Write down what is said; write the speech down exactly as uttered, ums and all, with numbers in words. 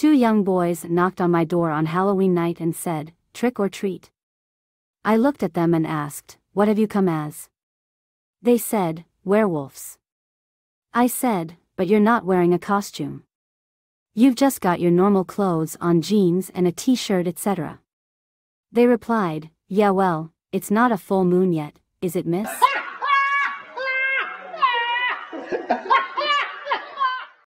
Two young boys knocked on my door on Halloween night and said, "Trick or treat." I looked at them and asked, "What have you come as?" They said, "Werewolves." I said, "But you're not wearing a costume. You've just got your normal clothes on, jeans and a t-shirt, et cetera" They replied, "Yeah, well, it's not a full moon yet, is it, miss?"